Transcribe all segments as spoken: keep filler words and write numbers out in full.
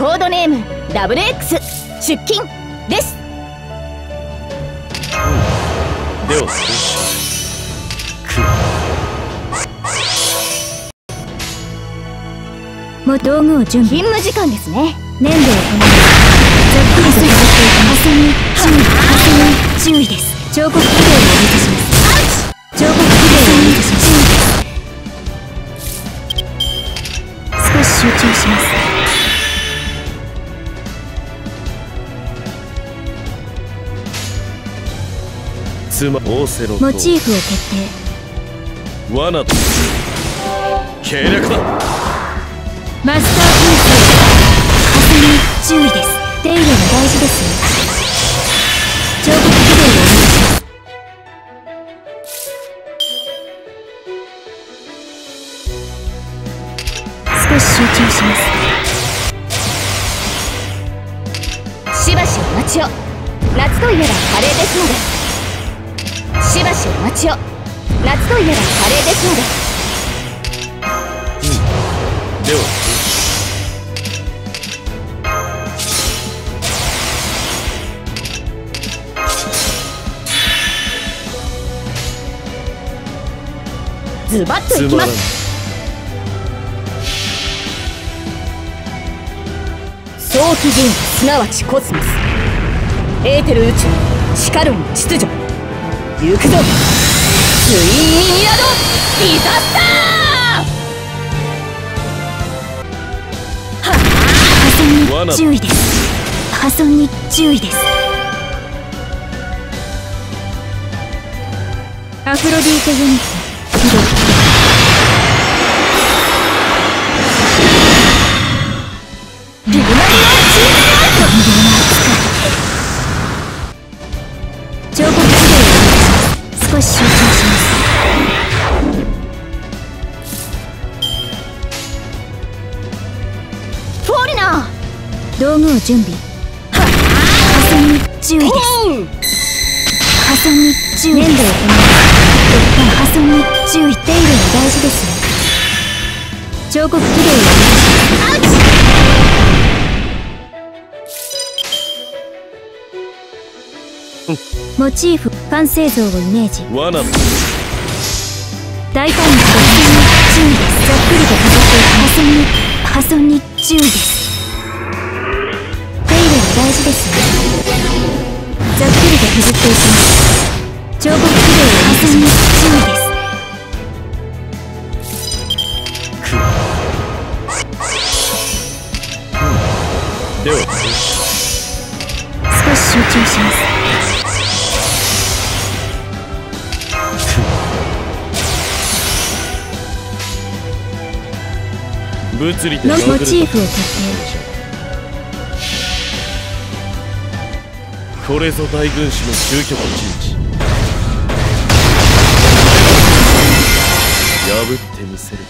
コードネーム ダブルエックス 出勤です。 ではもう道具を準備。 勤務時間ですね。 粘土をこのざっくりと削っていきます。破損に注意、破損に注意です。彫刻器量をお見せします。彫刻器量をお見せします。少し集中します。 妻オーセロとモチーフを決定。 罠と計略だ。 マスターピース。破損に注意です。手入れが大事ですよ。彫刻器量をお見せします。少し集中します。 しばしお待ちを。夏といえばカレーですので。しばしお待ちを。夏といえばカレーですので。 ではズバッといきます。早期銀河すなわちコスモス、エーテル宇宙、シカルン秩序、行くぞツインイヤドディザスター。 破損に注意です。破損に注意です。アフロディーテユニット起動。 リグナリオンチームアウト。 彫刻器量をお願いします。少し集中します。 フォーリナー道具を準備。破損に注意です。破損に注意。粘土を行います。破損に注意。手入れが大事ですよ。彫刻器量をお願いします。モチーフ完成像をイメージ。 罠と大胆な破損に注意です。ざっくりと飾っていく。破損に破損に注意です。手入れが大事ですよ。ざっくりと削っていきます。彫刻器量を破損に注意です。 では少し集中します。 物理でのモチーフを決定。 これぞ大軍師の究極陣地。破ってみせる。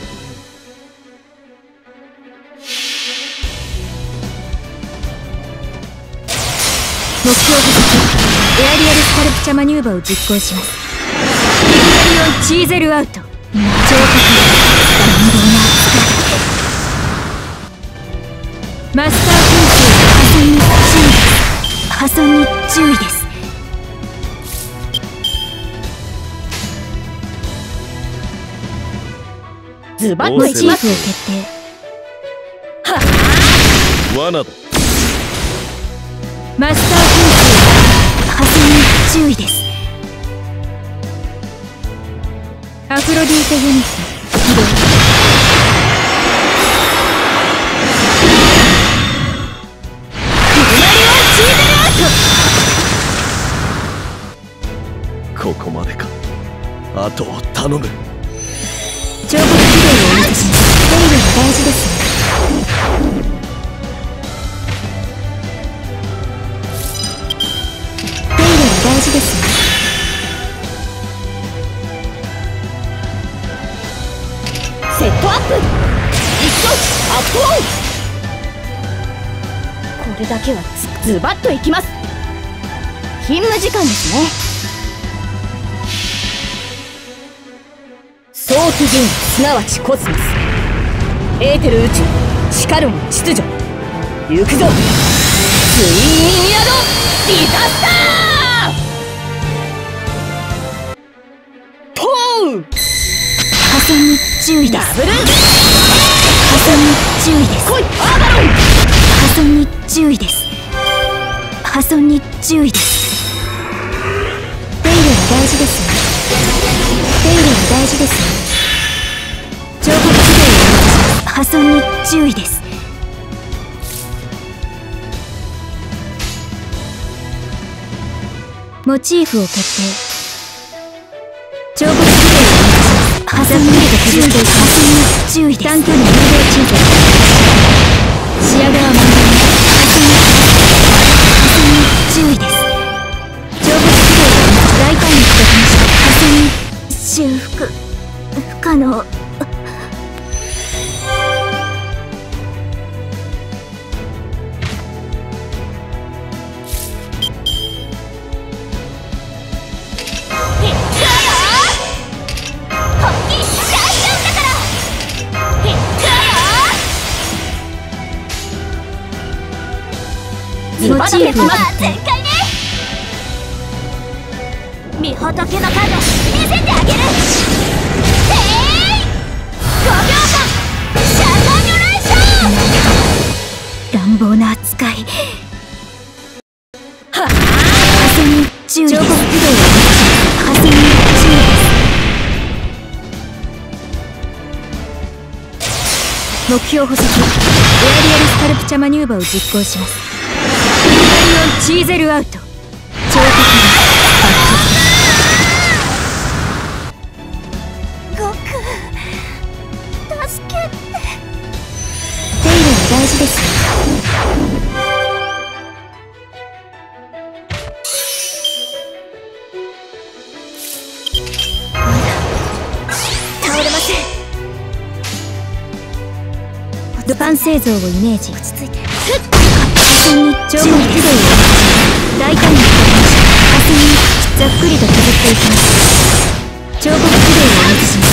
目標捕捉。エアリアルスカルプチャマニューバーを実行します。リグナリオンチーゼルアウト。彫刻乱暴なマスター噴射。破損に注意です。破損に注意です。 ズバッモチーフを決定。 罠だ。 マスター噴射。破損に注意です。アフロディーテユニット起動。 ここまでか。あとを頼む。 彫刻器量をお見せします。手入れが大事ですよ。手入れが大事ですよ。 セットアップ。一挙アップオン。これだけはズバッといきます。勤務時間ですね。早期銀河すなわちコスモス、エーテル宇宙、シカルン秩序、 行くぞツインミニアドディザスターポーン破損に注意です。 ダブル破損に注意です。 来いアーバロン破損に注意です。破損に注意です。手入れは大事ですよ。手入れは大事ですよ。彫刻起動をお願いします。破損に注意です。モチーフを決定。彫刻起動をお願いします。破損に注意です。破損に注意です。短距離誘導中継。視野側満タン。破損に注意です。彫刻起動を大胆にしてきました。破損に修復不可能。 モチーフは全開ね。御仏のカード見せてあげる。えいごびょうかんシャーターニュレーション。乱暴な扱い。はっ破損に注意です。彫刻起動をお願いします。破損に注意です。目標捕捉エアリアルスカルプチャマニューバーを実行します。チーゼルアウト。彫刻悟空助けて。手入れは大事ですよ。倒れません。ルパン製造をイメージ。落ち着いて。破損に彫刻起動を大胆に使いました。破損にざっくりと削っていきます。彫刻起動をお願いします。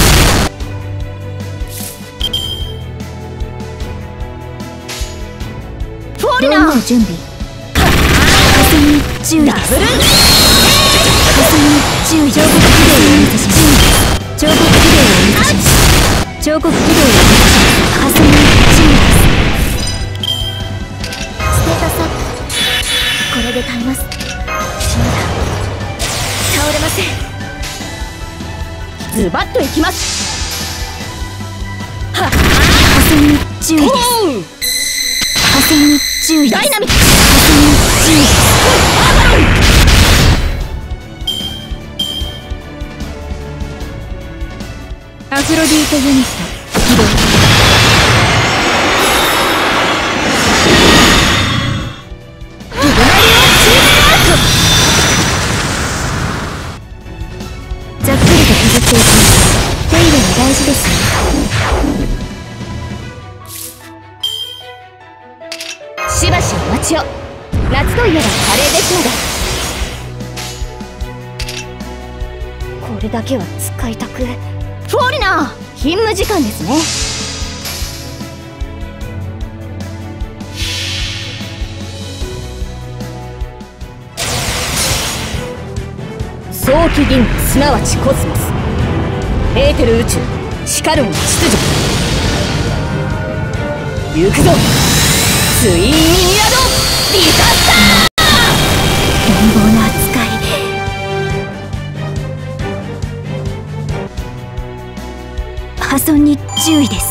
フォーリナーの準備。破損に注意です。破損に注意。彫刻起動をお願いします。彫刻起動をお願いします。彫刻起動をお願いします。破損に注意です。これで耐えます。まだ倒れません。 ズバッといきます。はっ破損に注意です。破損に注意です。 ダイナミック破損に注意です。 アーバロンアフロディートユニット起動。ざっくりと削っていきます。手入れは大事ですよ。 しばしお待ちを。夏といえばカレーですので。これだけは使いたく。フォーリナー勤務時間ですね。早期銀河すなわちコスモスエーテル宇宙シカルン秩序。行くぞツインミニアドディザスター。 乱暴な扱い。破損に注意です。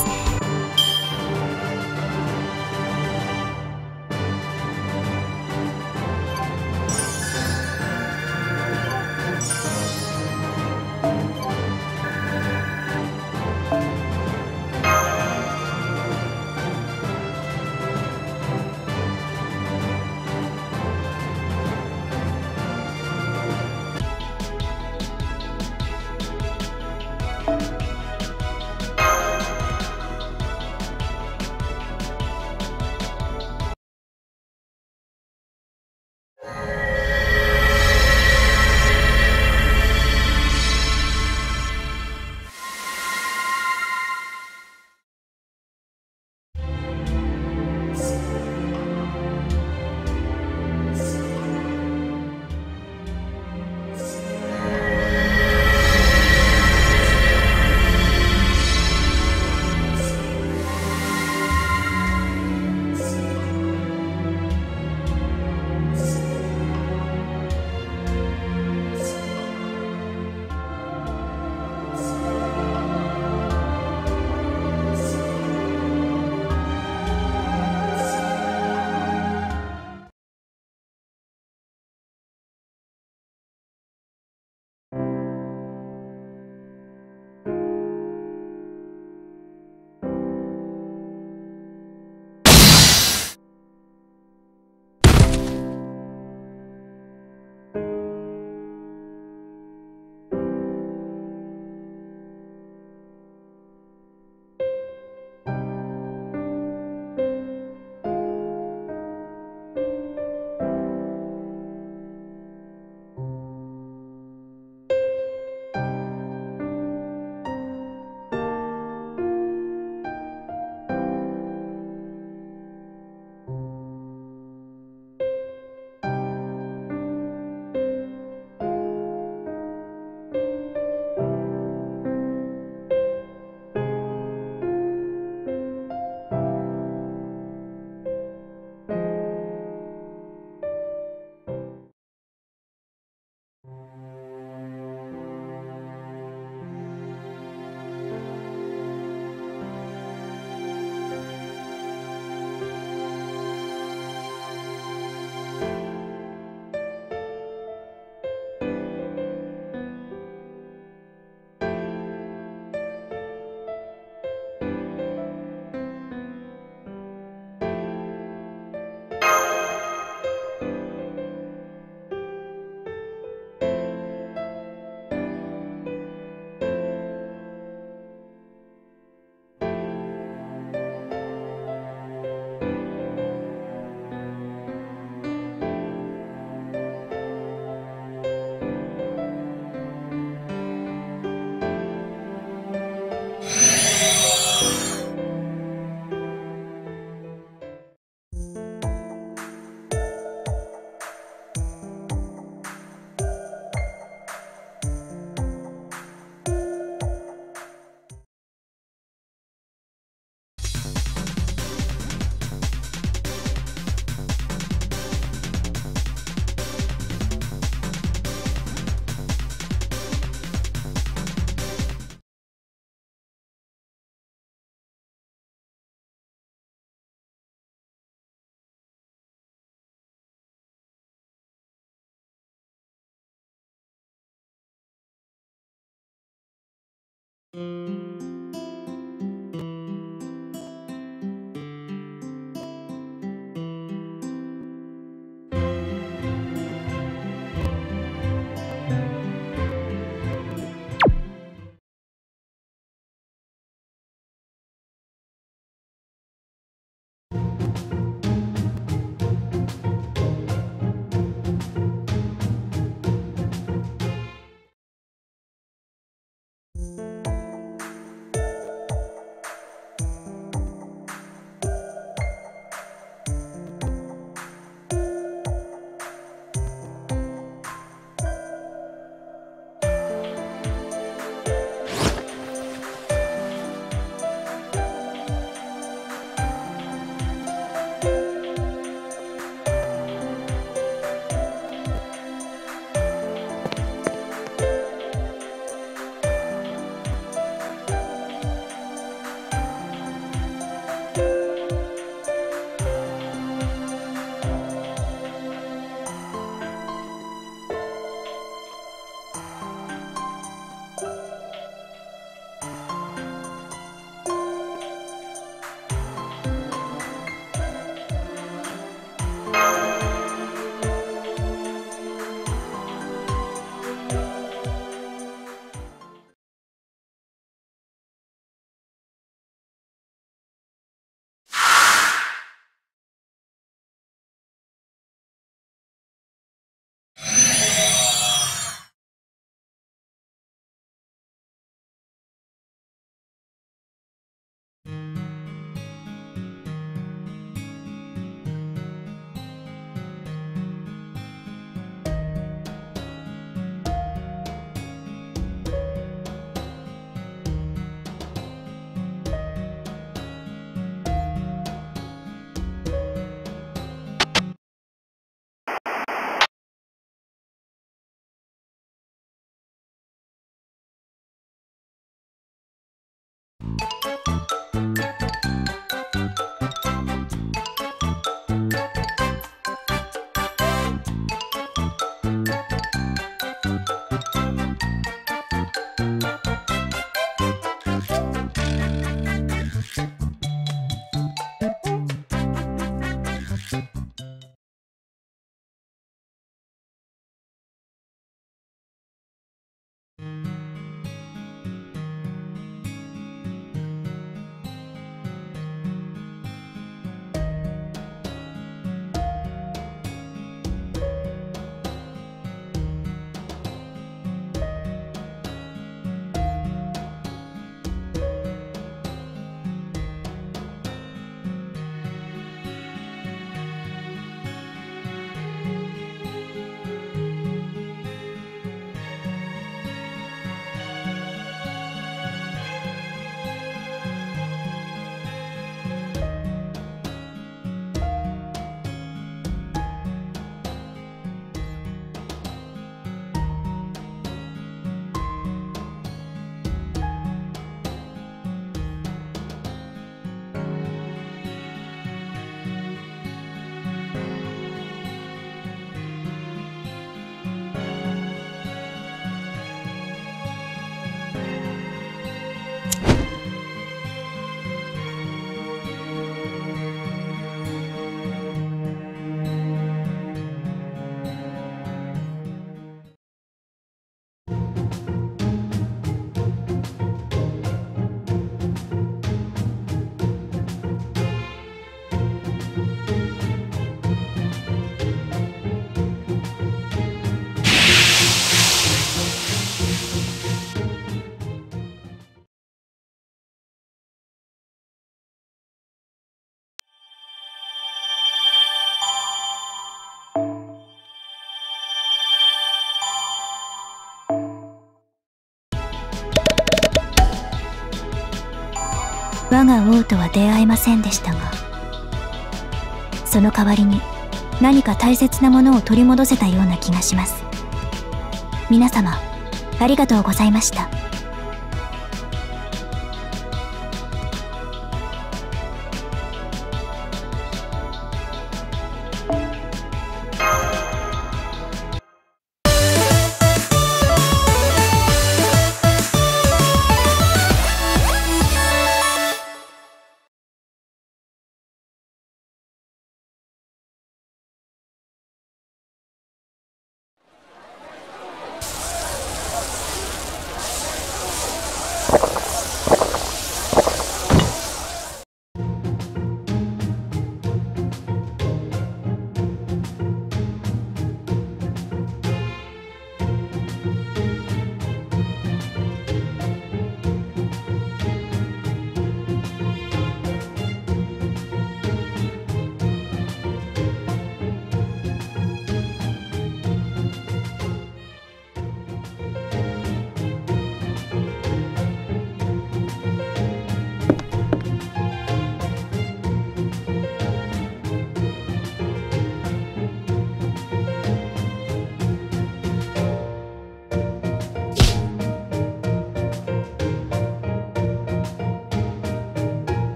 我が王とは出会えませんでしたが、その代わりに何か大切なものを取り戻せたような気がします。皆様ありがとうございました。